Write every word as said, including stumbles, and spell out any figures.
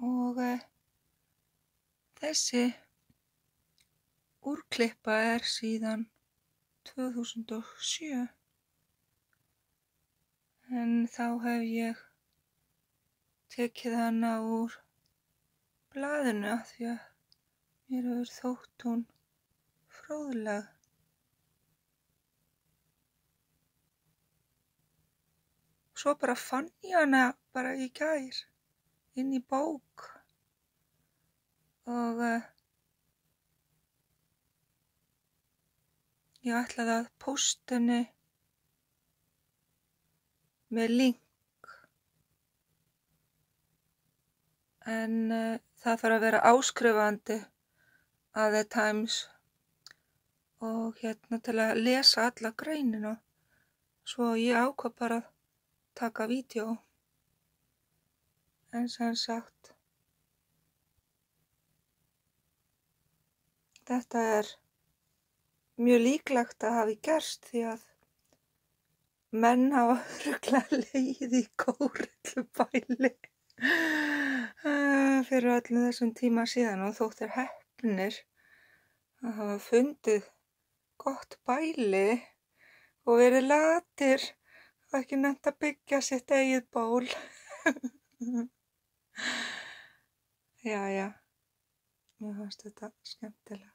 og e, þessi úrklippa er síðan tvö þúsund og sjö. En þá hef ég tekið hana úr blaðinu af því að mér hefur þótt hún fróðleg. Svo bara fann ég hana bara í gær inn í bók og uh, ég ætlaði að pósta henni með link. En uh, það þarf að vera áskrifandi at the times og hérna til að lesa alla greinina. Svo ég ákvað bara að taka vídeó. En sem sagt, þetta er mjög líklegt að hafi gerst því að menn hafa örugglega legið í górullubæli fyrir öllum þessum tíma síðan og þótt þeir heppnir að hafa fundið gott bæli og verið latir og ekki nennt að byggja sitt eigið ból. Já, já, mér fannst þetta skemmtilegt.